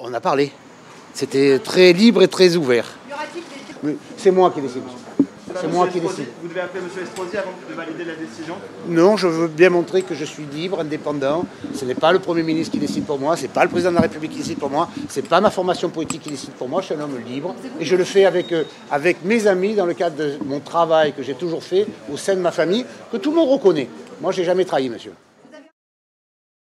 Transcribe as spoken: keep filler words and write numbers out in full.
On a parlé. C'était très libre et très ouvert. C'est moi qui décide. C'est moi qui décide. Vous devez appeler M. Estrosi avant de valider la décision? Non, je veux bien montrer que je suis libre, indépendant. Ce n'est pas le Premier ministre qui décide pour moi, ce n'est pas le Président de la République qui décide pour moi, ce n'est pas ma formation politique qui décide pour moi, je suis un homme libre. Et je le fais avec, euh, avec mes amis dans le cadre de mon travail que j'ai toujours fait au sein de ma famille, que tout le monde reconnaît. Moi, je n'ai jamais trahi, monsieur.